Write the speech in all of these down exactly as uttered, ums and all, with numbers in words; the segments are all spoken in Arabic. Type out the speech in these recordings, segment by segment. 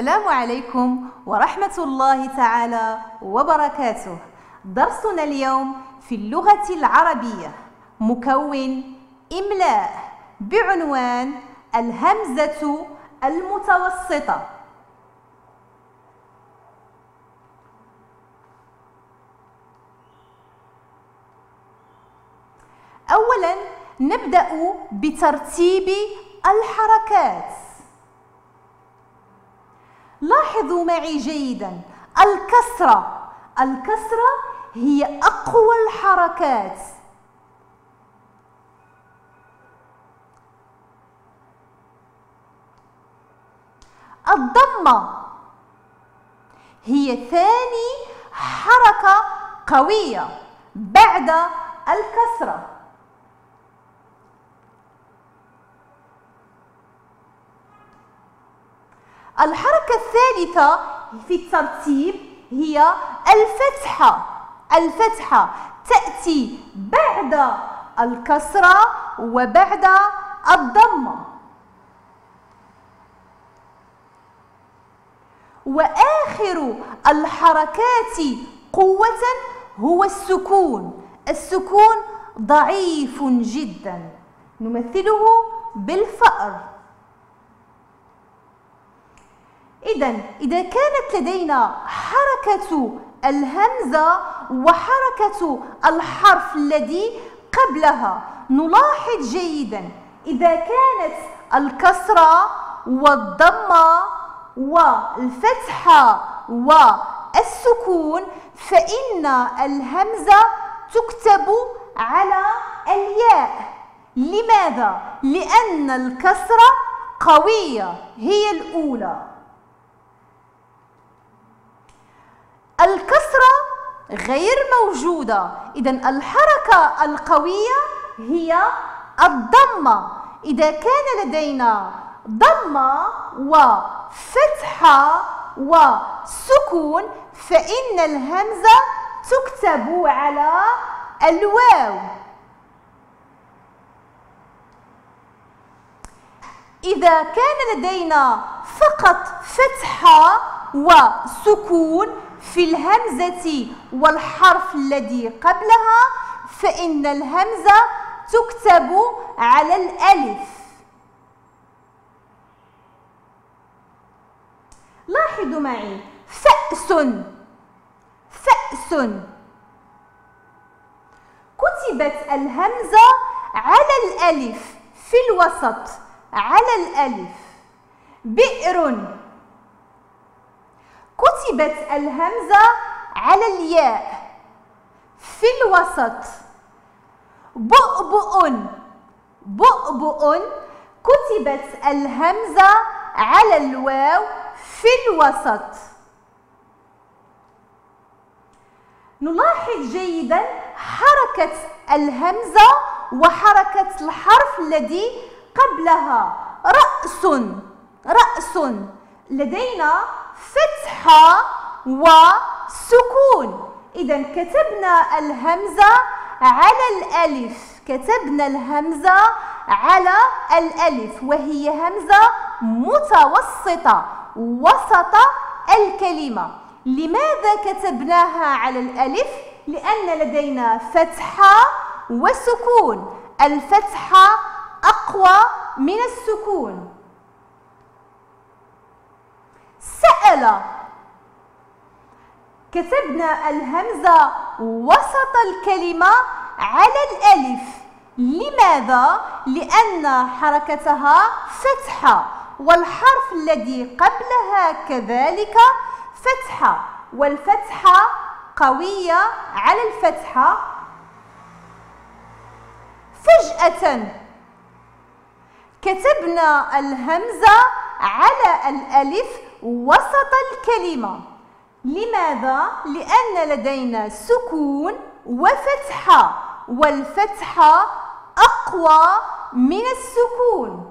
السلام عليكم ورحمة الله تعالى وبركاته. درسنا اليوم في اللغة العربية مكون إملاء بعنوان الهمزة المتوسطة. أولاً نبدأ بترتيب الحركات. لاحظوا معي جيداً الكسرة. الكسرة هي أقوى الحركات. الضمة هي ثاني حركة قوية بعد الكسرة. الحركة الثالثة في الترتيب هي الفتحة. الفتحة تأتي بعد الكسرة وبعد الضمة. وآخر الحركات قوة هو السكون. السكون ضعيف جدا، نمثله بالفأر. إذن إذا كانت لدينا حركة الهمزة وحركة الحرف الذي قبلها، نلاحظ جيدا إذا كانت الكسرة والضمة والفتحة والسكون فإن الهمزة تكتب على الياء. لماذا؟ لأن الكسرة قوية، هي الأولى. الكسرة غير موجودة، إذن الحركة القوية هي الضمة. إذا كان لدينا ضمة وفتحة وسكون فإن الهمزة تكتب على الواو. إذا كان لدينا فقط فتحة وسكون في الهمزة والحرف الذي قبلها فإن الهمزة تكتب على الألف. لاحظوا معي فأس. فأس كتبت الهمزة على الألف في الوسط، على الألف. بئر كتبت الهمزة على الياء في الوسط. بؤبؤ بؤبؤ كتبت الهمزة على الواو في الوسط. نلاحظ جيدا حركة الهمزة وحركة الحرف الذي قبلها. رأس رأس لدينا فتحة وسكون، إذا كتبنا الهمزة على الألف. كتبنا الهمزة على الألف وهي همزة متوسطة وسط الكلمة. لماذا كتبناها على الألف؟ لأن لدينا فتحة وسكون. الفتحة أقوى من السكون. سأل كتبنا الهمزة وسط الكلمة على الألف. لماذا؟ لأن حركتها فتحة والحرف الذي قبلها كذلك فتحة، والفتحة قوية على الفتحة. فجأة كتبنا الهمزة على الألف وسط الكلمة. لماذا؟ لأن لدينا سكون وفتحة، والفتحة أقوى من السكون.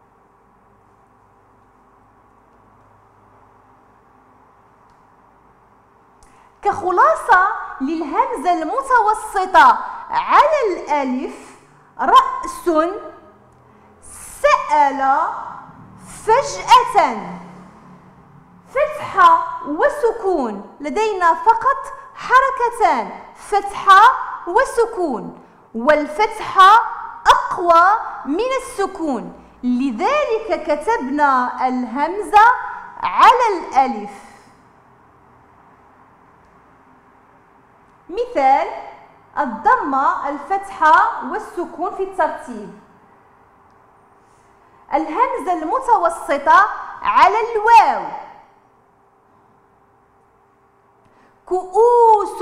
كخلاصة للهمزة المتوسطة على الألف: رأس، سأل، فجأة، فتحة وسكون، لدينا فقط حركتان، فتحة وسكون، والفتحة أقوى من السكون، لذلك كتبنا الهمزة على الألف. مثال: الضمة، الفتحة والسكون في الترتيب. الهمزة المتوسطة على الواو: كؤوس،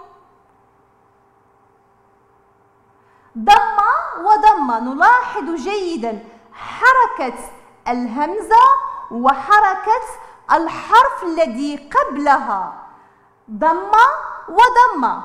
ضمة وضمة. نلاحظ جيدا حركة الهمزة وحركة الحرف الذي قبلها، ضمة وضمة.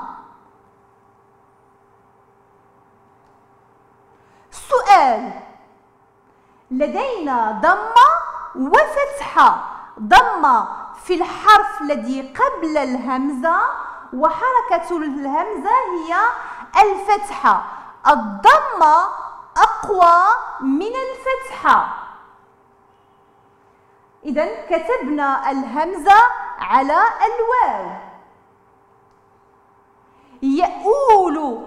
سؤال: لدينا ضمة وفتحة، ضمة في الحرف الذي قبل الهمزة، وحركة الهمزة هي الفتحة. الضمة أقوى من الفتحة، إذن كتبنا الهمزة على الواو. يؤول،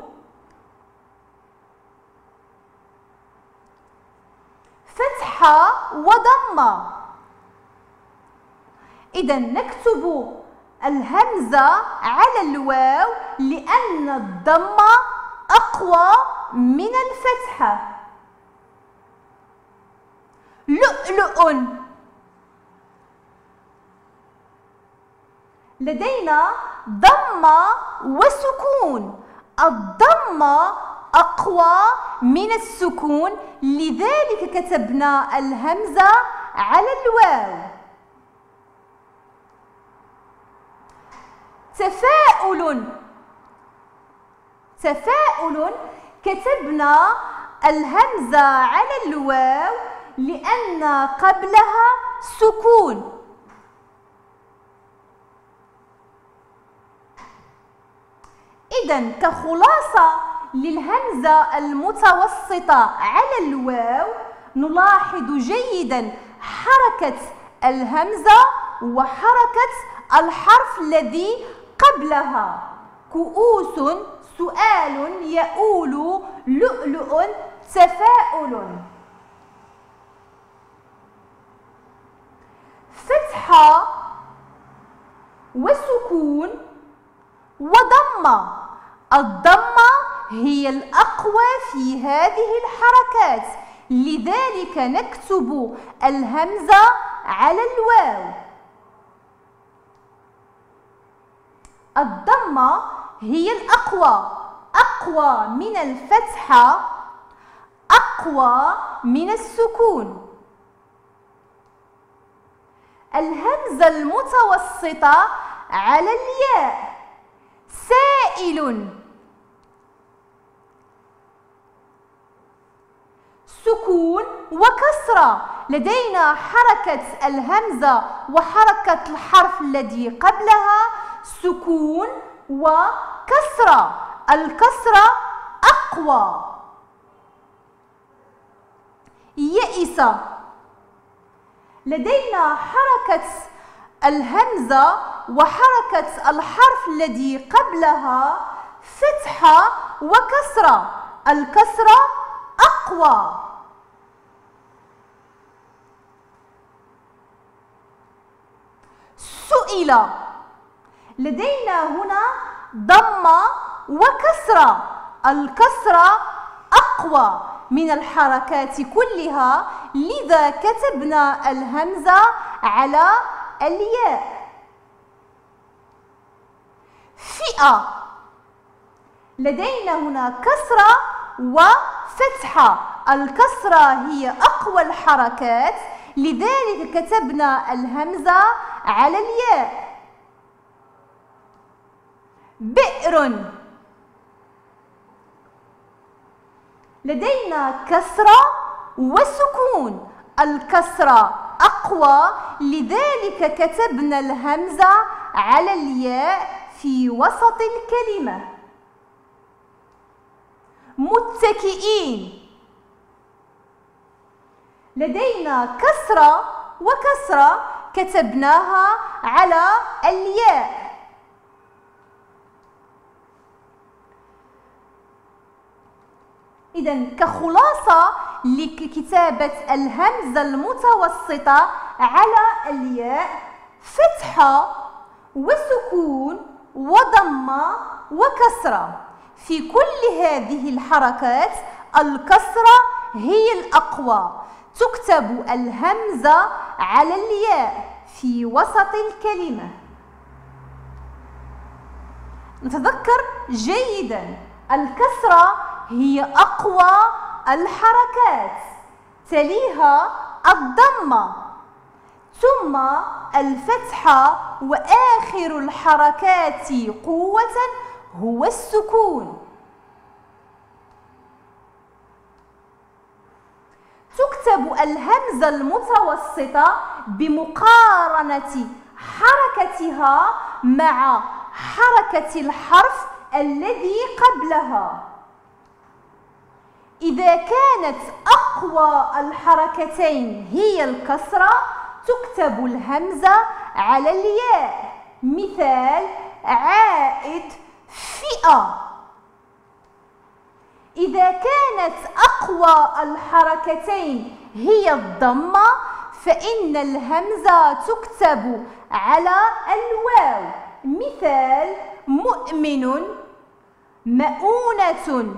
فتحة وضمة، إذن نكتب الهمزة على الواو لأن الضمة أقوى من الفتحة. لؤلؤ، لدينا ضمة وسكون، الضمة أقوى من السكون، لذلك كتبنا الهمزة على الواو. تفاؤل، تفاؤل، كتبنا الهمزة على الواو لأن قبلها سكون. إذن كخلاصة للهمزة المتوسطة على الواو، نلاحظ جيدا حركة الهمزة وحركة الحرف الذي قبلها، كؤوس، سؤال، يؤول، لؤلؤ، تفاؤل. فتحة وسكون وضمة، الضمة هي الأقوى في هذه الحركات، لذلك نكتب الهمزة على الواو. الضمة هي الأقوى، أقوى من الفتحة، أقوى من السكون. الهمزة المتوسطة على الياء: سائل، سكون وكسرة، لدينا حركة الهمزة وحركة الحرف الذي قبلها سكون وكسرة، الكسرة أقوى. يئس، لدينا حركة الهمزة وحركة الحرف الذي قبلها فتحة وكسرة، الكسرة أقوى. سئل، لدينا هنا ضمة وكسرة، الكسرة أقوى من الحركات كلها، لذا كتبنا الهمزة على الياء. فئة، لدينا هنا كسرة وفتحة، الكسرة هي أقوى الحركات، لذلك كتبنا الهمزة على الياء. بئر، لدينا كسرة وسكون، الكسرة أقوى، لذلك كتبنا الهمزة على الياء في وسط الكلمة. متكئين، لدينا كسرة وكسرة، كتبناها على الياء. إذن كخلاصة لكتابة الهمزة المتوسطة على الياء: فتحة وسكون وضمة وكسرة. في كل هذه الحركات الكسرة هي الأقوى. تكتب الهمزة على الياء في وسط الكلمة. نتذكر جيدا: الكسرة هي أقوى الحركات، تليها الضمة، ثم الفتحة، وآخر الحركات قوة هو السكون. تكتب الهمزة المتوسطة بمقارنة حركتها مع حركة الحرف الذي قبلها. إذا كانت أقوى الحركتين هي الكسرة تكتب الهمزة على الياء. مثال: عائد، فئة. إذا كانت أقوى الحركتين هي الضمة فإن الهمزة تكتب على الواو. مثال: مؤمن، مؤونة.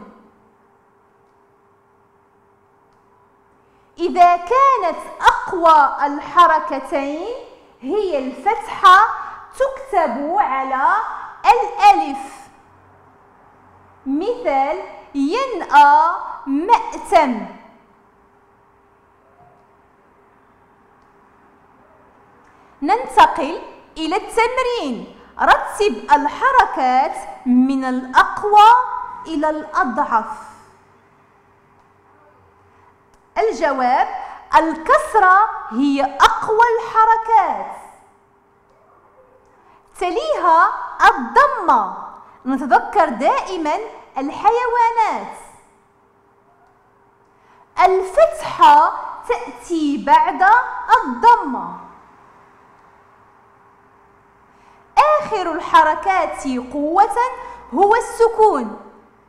إذا كانت أقوى الحركتين هي الفتحة تكتب على الألف. مثال: ينأى، مأتم. ننتقل إلى التمرين. رتب الحركات من الأقوى إلى الأضعف. الجواب: الكسرة هي أقوى الحركات، تليها الضمة. نتذكر دائما الحيوانات. الفتحة تأتي بعد الضمة. آخر الحركات قوة هو السكون.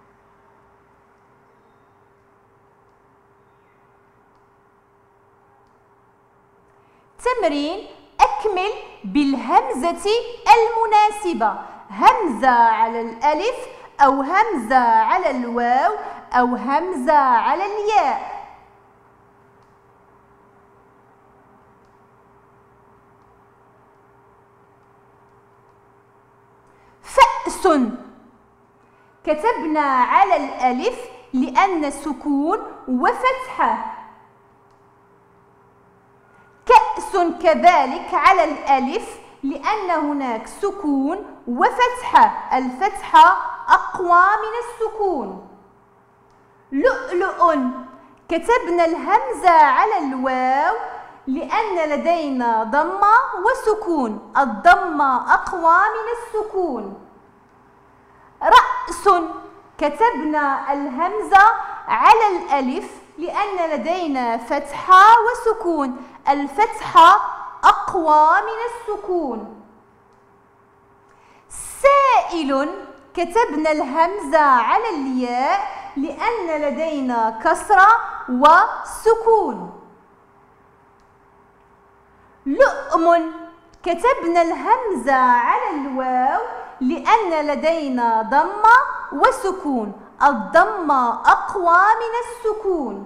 تمرين: أكمل بالهمزة المناسبة. همزة على الألف، أو همزة على الواو، أو همزة على الياء. فأس، كتبنا على الألف لأن سكون وفتحة. كأس كذلك على الألف لأن هناك سكون وفتحة. الفتحة أقوى من السكون. لؤلؤ، كتبنا الهمزة على الواو لأن لدينا ضمة وسكون. الضمة أقوى من السكون. رأس، كتبنا الهمزة على الألف لأن لدينا فتحة وسكون. الفتحة أقوى من السكون. سائل، كتبنا الهمزة على الياء لأن لدينا كسرة وسكون. لؤم، كتبنا الهمزة على الواو لأن لدينا ضمة وسكون. الضمة أقوى من السكون.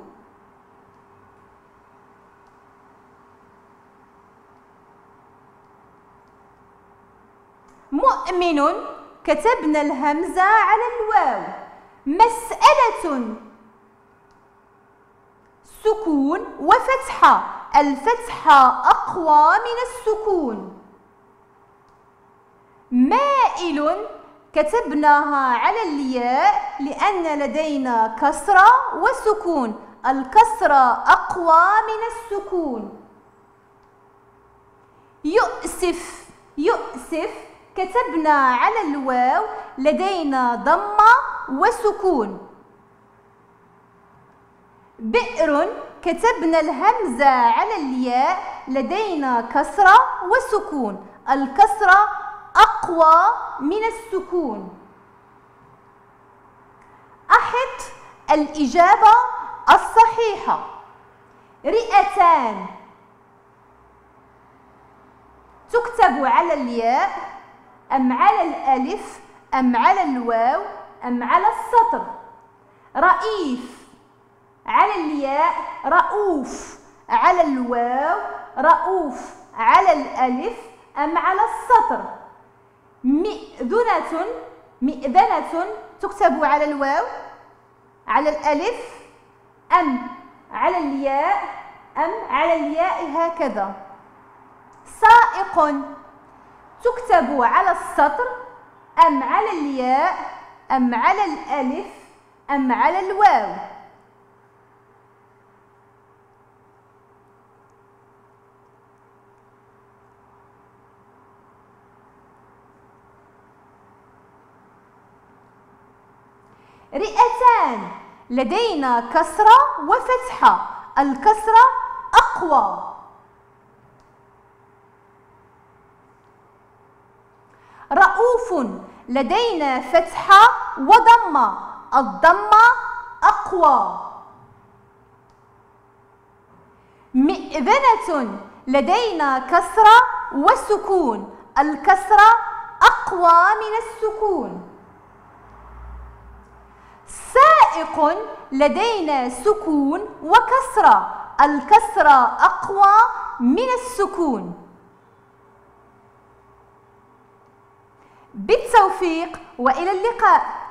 مؤمن، كتبنا الهمزة على الواو. مسألة، سكون وفتحة. الفتحة أقوى من السكون. مائل، كتبناها على الياء لأن لدينا كسرة وسكون. الكسرة أقوى من السكون. يؤسف، يؤسف، كتبنا على الواو لدينا ضمة وسكون. بئر، كتبنا الهمزة على الياء لدينا كسرة وسكون. الكسرة أقوى من السكون. أحط الإجابة الصحيحة. رئتان تكتب على الياء أم على الألف أم على الواو أم على السطر؟ رئيف على الياء، رؤوف على الواو، رؤوف على الألف أم على السطر؟ مئذنة مئذنة تكتب على الواو، على الألف أم على الياء أم على الياء هكذا؟ سائق تكتب على السطر أم على الياء أم على الألف أم على الواو؟ رئتان لدينا كسرة وفتحة. الكسرة أقوى. رؤوف لدينا فتحة وضمة. الضمة أقوى. مئذنة لدينا كسرة وسكون. الكسرة أقوى من السكون. سائق لدينا سكون وكسرة. الكسرة أقوى من السكون. بالتوفيق وإلى اللقاء.